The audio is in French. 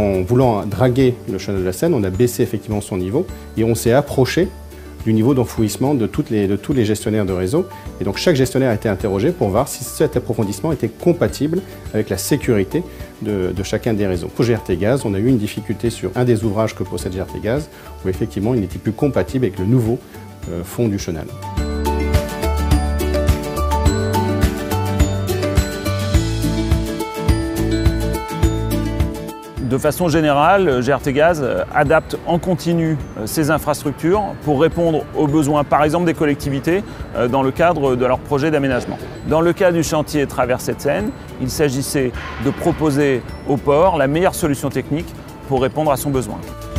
en voulant draguer le chenal de la Seine, on a baissé effectivement son niveau et on s'est approché du niveau d'enfouissement de tous les gestionnaires de réseau. Et donc chaque gestionnaire a été interrogé pour voir si cet approfondissement était compatible avec la sécurité de chacun des réseaux. Pour GRT Gaz, on a eu une difficulté sur un des ouvrages que possède GRT Gaz, où effectivement il n'était plus compatible avec le nouveau fond du chenal. De façon générale, GRT Gaz adapte en continu ses infrastructures pour répondre aux besoins, par exemple, des collectivités dans le cadre de leurs projets d'aménagement. Dans le cas du chantier Traversée de Seine, il s'agissait de proposer au port la meilleure solution technique pour répondre à son besoin.